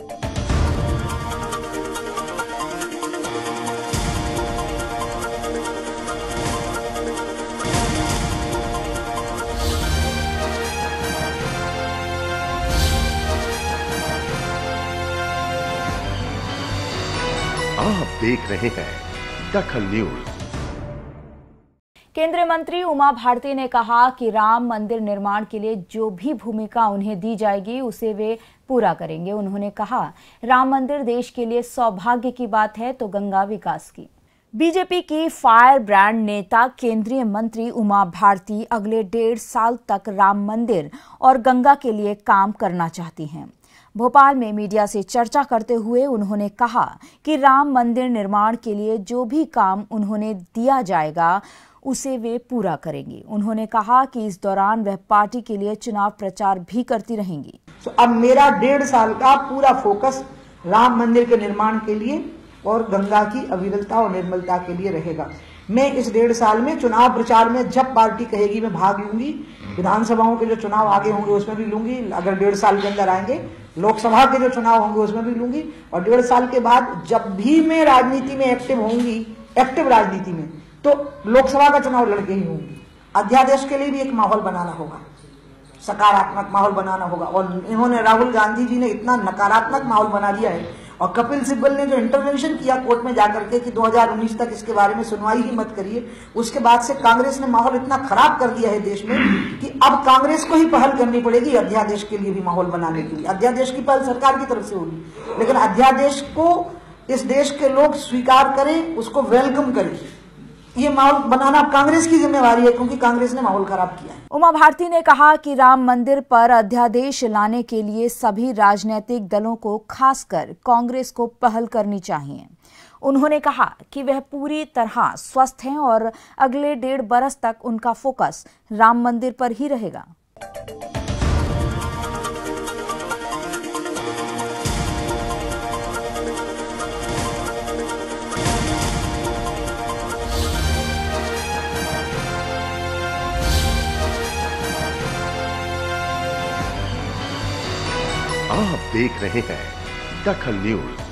आप देख रहे हैं दखल न्यूज। केंद्रीय मंत्री उमा भारती ने कहा कि राम मंदिर निर्माण के लिए जो भी भूमिका उन्हें दी जाएगी उसे वे पूरा करेंगे। उन्होंने कहा, राम मंदिर देश के लिए सौभाग्य की बात है तो गंगा विकास की। बीजेपी की फायर ब्रांड नेता केंद्रीय मंत्री उमा भारती अगले 1.5 साल तक राम मंदिर और गंगा के लिए काम करना चाहती हैं। भोपाल में मीडिया से चर्चा करते हुए उन्होंने कहा कि राम मंदिर निर्माण के लिए जो भी काम उन्होंने दिया जाएगा उसे वे पूरा करेंगी। उन्होंने कहा कि इस दौरान वह पार्टी के लिए चुनाव प्रचार भी करती रहेंगी। अब मेरा 1.5 साल का पूरा फोकस राम मंदिर के निर्माण के लिए और गंगा की अविरलता और निर्मलता के लिए रहेगा। मैं इस 1.5 साल में चुनाव प्रचार में जब पार्टी कहेगी मैं भाग लूंगी। विधानसभाओं के जो चुनाव आगे होंगे उसमें भी लूंगी, अगर 1.5 साल के अंदर आएंगे। लोकसभा के जो चुनाव होंगे उसमें भी लूंगी। और 1.5 साल के बाद जब भी मैं राजनीति में एक्टिव होंगी, एक्टिव राजनीति में, तो लोकसभा का चुनाव लड़के ही होंगी। अध्यादेश के लिए भी एक माहौल बनाना होगा, सकारात्मक माहौल बनाना होगा। और इन्होंने, राहुल गांधी जी ने इतना नकारात्मक माहौल बना दिया है, और कपिल सिब्बल ने जो इंटरवेंशन किया कोर्ट में जाकर के कि 2019 तक इसके बारे में सुनवाई ही मत करिए, उसके बाद से कांग्रेस ने माहौल इतना खराब कर दिया है देश में कि अब कांग्रेस को ही पहल करनी पड़ेगी अध्यादेश के लिए भी माहौल बनाने के लिए। अध्यादेश की पहल सरकार की तरफ से होगी, लेकिन अध्यादेश को इस देश के लोग स्वीकार करें, उसको वेलकम करें। ये माहौल बनाना कांग्रेस की जिम्मेवारी है, क्योंकि कांग्रेस ने माहौल खराब किया है। उमा भारती ने कहा कि राम मंदिर पर अध्यादेश लाने के लिए सभी राजनीतिक दलों को, खासकर कांग्रेस को पहल करनी चाहिए। उन्होंने कहा कि वह पूरी तरह स्वस्थ हैं और अगले 1.5 बरस तक उनका फोकस राम मंदिर पर ही रहेगा। आप देख रहे हैं दखल न्यूज।